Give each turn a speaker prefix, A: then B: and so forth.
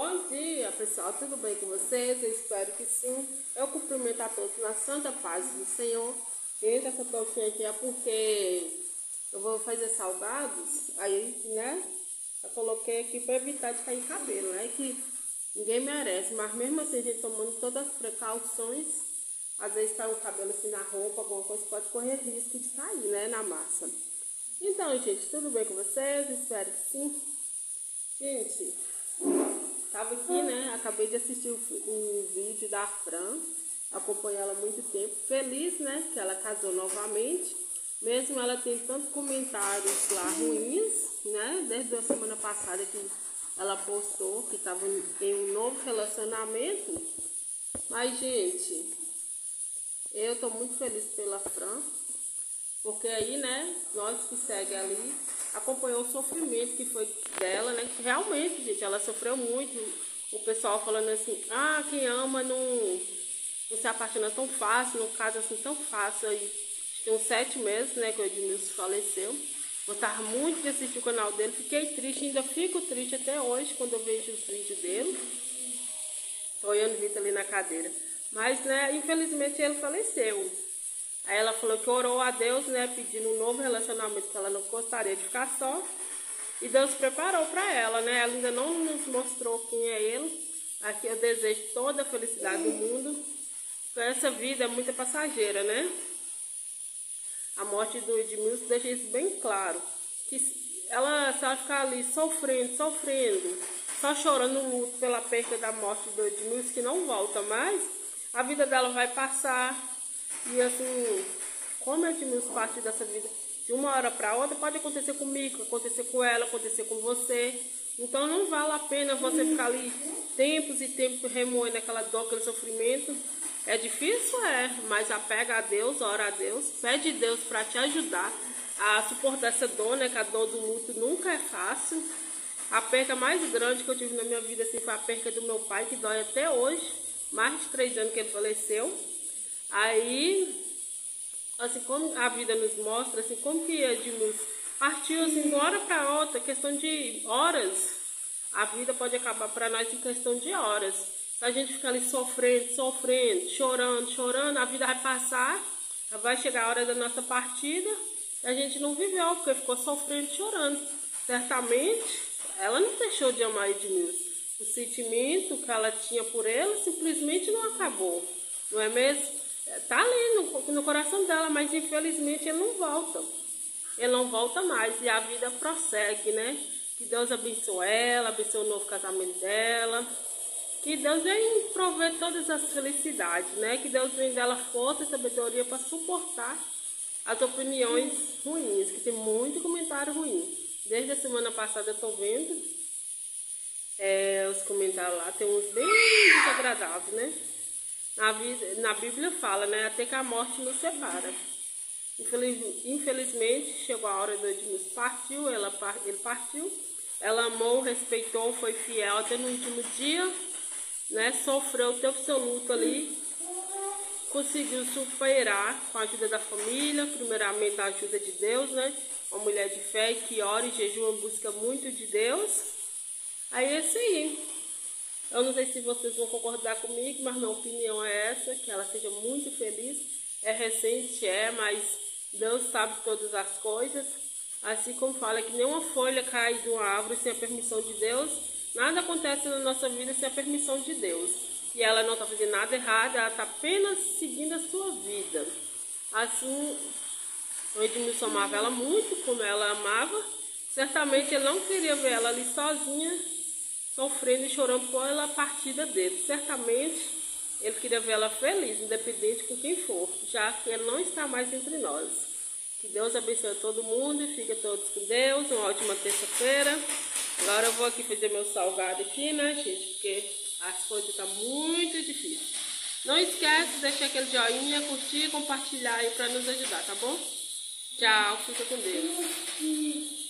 A: Bom dia, pessoal, tudo bem com vocês? Eu espero que sim. Eu cumprimento a todos na santa paz do Senhor. Gente, essa touquinha aqui é porque eu vou fazer salgados, aí, né, eu coloquei aqui para evitar de cair cabelo, né, que ninguém merece, mas mesmo assim a gente tomando todas as precauções, às vezes cai o cabelo assim na roupa, alguma coisa pode correr risco de cair, né, na massa. Então, gente, tudo bem com vocês? Espero que sim. Gente, tava aqui, né? Acabei de assistir o vídeo da Fran. Acompanho ela há muito tempo. Feliz, né? Que ela casou novamente. Mesmo ela tendo tantos comentários lá ruins, né? Desde a semana passada que ela postou que estava em um novo relacionamento. Mas, gente, eu tô muito feliz pela Fran. Porque aí, né, nós que segue ali, acompanhou o sofrimento que foi dela, né, que realmente, gente, ela sofreu muito. O pessoal falando assim, quem ama não se apaixona tão fácil, não casa assim tão fácil. Aí, tem uns 7 meses, né, que o Edmilson faleceu. Gostava muito de assistir o canal dele, fiquei triste, ainda fico triste até hoje, quando eu vejo os vídeos dele. Tô olhando o Vitor ali na cadeira. Mas, né, infelizmente ele faleceu. Aí ela falou que orou a Deus, né, pedindo um novo relacionamento, que ela não gostaria de ficar só. E Deus preparou para ela, né? Ela ainda não nos mostrou quem é ele. Aqui eu desejo toda a felicidade do mundo. Porque essa vida é muito passageira, né? A morte do Edmilson deixa isso bem claro. Que se ela ficar ali sofrendo, só chorando no luto pela perda da morte do Edmilson, que não volta mais, a vida dela vai passar. E assim, como eu tive parte dessa vida de uma hora para outra, pode acontecer comigo, acontecer com ela, acontecer com você. Então não vale a pena você ficar ali tempos e tempos remoendo aquela dor, aquele sofrimento. É difícil, mas apega a Deus, ora a Deus, pede a Deus para te ajudar a suportar essa dor, né? Que a dor do luto nunca é fácil. A perca mais grande que eu tive na minha vida assim, foi a perca do meu pai, que dói até hoje, mais de 3 anos que ele faleceu. Aí, assim, como a vida nos mostra, assim, como que Edmilson partiu, assim, de uma hora para outra, questão de horas, a vida pode acabar para nós em questão de horas. Se a gente ficar ali sofrendo, chorando, a vida vai passar, vai chegar a hora da nossa partida, e a gente não viveu, porque ficou sofrendo, chorando. Certamente, ela não deixou de amar Edmilson. O sentimento que ela tinha por ele simplesmente não acabou, não é mesmo? Tá ali no coração dela, mas infelizmente ele não volta. Ele não volta mais e a vida prossegue, né? Que Deus abençoe ela, abençoe o novo casamento dela. Que Deus venha prover todas as felicidades, né? Que Deus venha dela força e sabedoria para suportar as opiniões ruins, que tem muito comentário ruim. Desde a semana passada eu tô vendo os comentários lá, tem uns bem desagradáveis, né? Na Bíblia fala, né? Até que a morte nos separa. Infelizmente, chegou a hora do Edmilson partiu, ele partiu. Ela amou, respeitou, foi fiel até no último dia, né? Sofreu, teve seu luto ali. Conseguiu superar com a ajuda da família, primeiramente a ajuda de Deus, né? Uma mulher de fé que ora e jejua, busca muito de Deus. Aí é isso aí. Eu não sei se vocês vão concordar comigo, mas minha opinião é essa, que ela seja muito feliz. É recente, mas Deus sabe todas as coisas. Assim como fala que nenhuma folha cai de uma árvore sem a permissão de Deus, nada acontece na nossa vida sem a permissão de Deus. E ela não está fazendo nada errado, ela está apenas seguindo a sua vida. Assim, o Edmilson amava ela muito, como ela amava. Certamente ele não queria ver ela ali sozinha, sofrendo e chorando pela partida dele. Certamente ele queria ver ela feliz, independente com quem for, já que ele não está mais entre nós. Que Deus abençoe todo mundo e fiquem todos com Deus. Uma ótima terça-feira. Agora eu vou aqui fazer meu salgado aqui, né, gente? Porque as coisas estão muito difíceis. Não esquece de deixar aquele joinha, curtir e compartilhar aí para nos ajudar, tá bom? Tchau, fica com Deus.